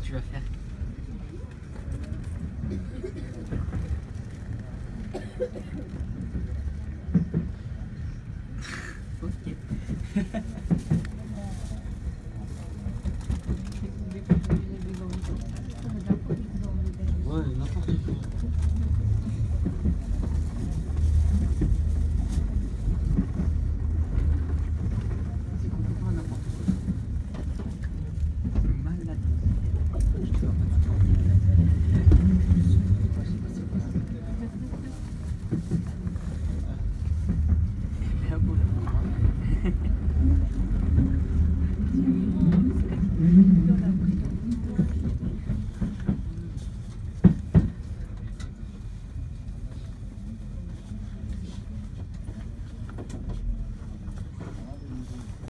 tu vas faire. Ok. Ouais, n'importe quoi. C'est complètement n'importe quoi. Malade. Je te vois pas du tout. C'est quoi ça? Mais un peu là.